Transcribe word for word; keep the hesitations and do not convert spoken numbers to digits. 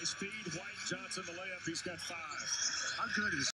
his speed. White, Johnson, the layup. He's got five. How good is